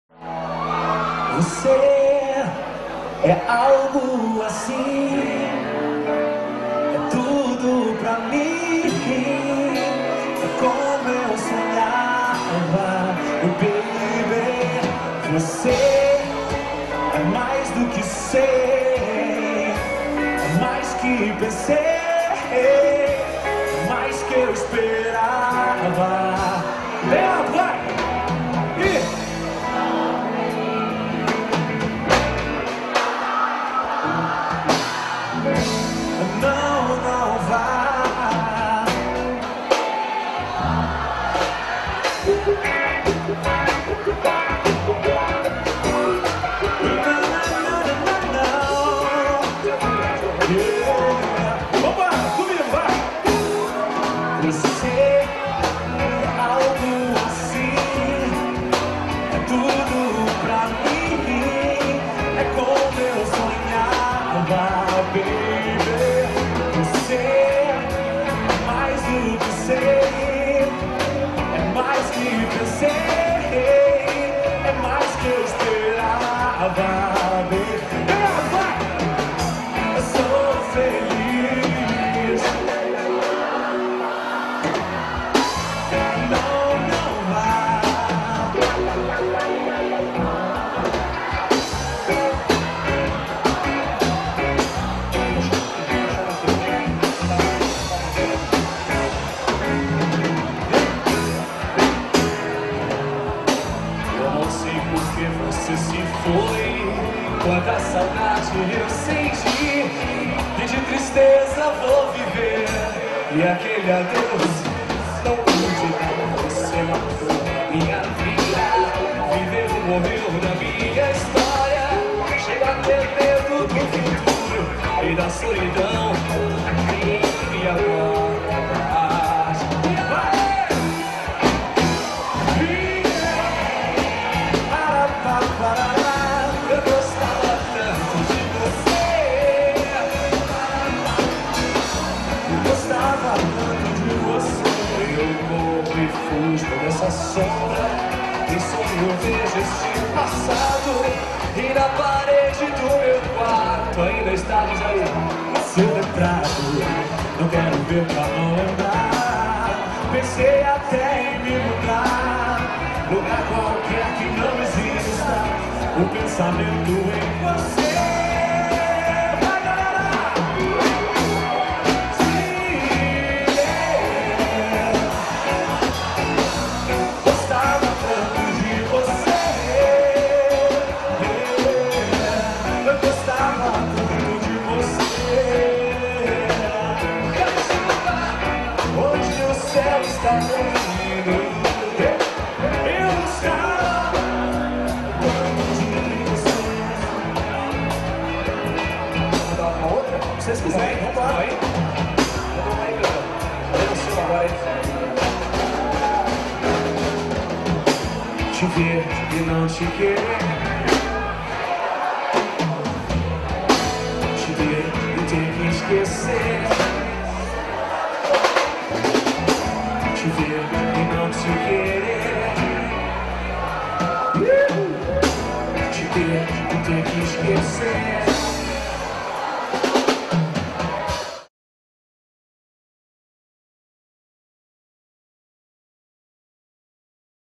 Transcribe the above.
Você é algo assim, é tudo pra mim, é como eu sonhava, baby. Você é mais do que sei, é mais que pensei, é mais que eu esperava. Vai! Não vá. Opa, comigo, vai! Você é algo assim, é tudo pra mim, é como eu sonhava, baby. Você é mais do que sei, é mais que pensei, é mais que eu esperava, baby. Vai! Eu sou feliz. Não vá. Eu não sei por que você se foi, quanta saudade eu senti, e de tristeza vou viver, e aquele adeus não pude dar. Você matou minha vida, viveu e morreu na minha história, chega a ter medo do futuro e da solidão, e agora eu gostava tanto de você, eu gostava tanto de você. Eu corro e fujo dessa sombra, em sonho eu vejo esse passado, e na parede do meu quarto ainda está aí o seu retrato. Não quero ver pra não lembrar, pensei até em me mudar, lugar qualquer que não exista, o pensamento em você. Vai, galera! Sim, gostava tanto de você, eu gostava tanto de você. Hoje o céu está dormindo, eu gostava tanto de você. Vou dar uma outra? Se vocês quiserem, vamos lá. Aí. Vamos aí, galera. Olha o seu agora aí. Te ver e não te querer, te ver e ter que esquecer, te ver e não te querer, te ver e ter que esquecer.